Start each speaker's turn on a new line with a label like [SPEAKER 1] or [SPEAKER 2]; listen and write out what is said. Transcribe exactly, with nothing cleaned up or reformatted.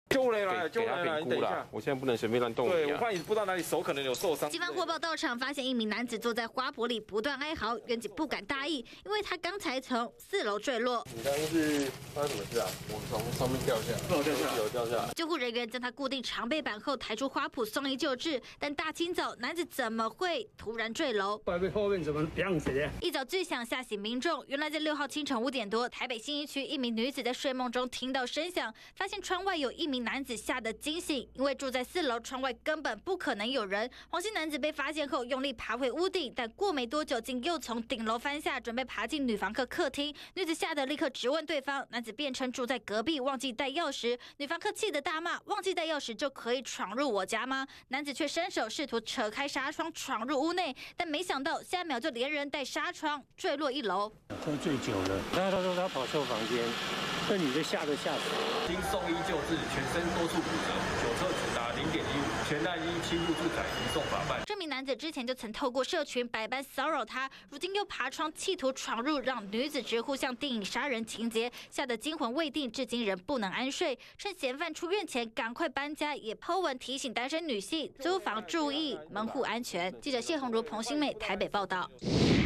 [SPEAKER 1] 救护人来了，救护人来了，你等一下，
[SPEAKER 2] 我现在不能随便乱动你、啊。
[SPEAKER 1] 对，我怕你不知道哪里手可能有受伤。
[SPEAKER 3] 警方获报到场，发现一名男子坐在花圃里不断哀嚎，员警不敢大意，因为他刚才从四楼坠落。
[SPEAKER 2] 你刚刚是发生什么事啊？我从上面掉下来，
[SPEAKER 1] 我掉下来，
[SPEAKER 2] 有掉下来。
[SPEAKER 3] 救护人员将他固定长背板后抬出花圃送医救治，但大清早男子怎么会突然坠楼？
[SPEAKER 4] 外面后面怎么样子的？
[SPEAKER 3] 一早巨响吓醒民众。原来在六号清晨五点多，台北信义区一名女子在睡梦中听到声响，发现窗外有一名男子，吓得惊醒。因为住在四楼，窗外根本不可能有人。黄姓男子被发现后，用力爬回屋顶，但过没多久，竟又从顶楼翻下，准备爬进女房客客厅。女子吓得立刻质问对方，男子辩称住在隔壁，忘记带钥匙。女房客气得大骂：“忘记带钥匙就可以闯入我家吗？”男子却伸手试图扯开纱窗闯入屋内，但没想到下一秒就连人带纱窗坠落一楼。
[SPEAKER 4] 喝醉酒了，他他说他跑错房间，那女的吓得吓死。
[SPEAKER 5] 经送医救治，全身多处骨折，酒测只达零点一五，全案依侵入住宅移送法办。
[SPEAKER 3] 这名男子之前就曾透过社群百般骚扰他，如今又爬窗企图闯入，让女子直呼像电影杀人情节，吓得惊魂未定，至今仍不能安睡。趁嫌犯出院前赶快搬家，也po文提醒单身女性租房注意门户安全。记者谢宏如、彭新美台北报道。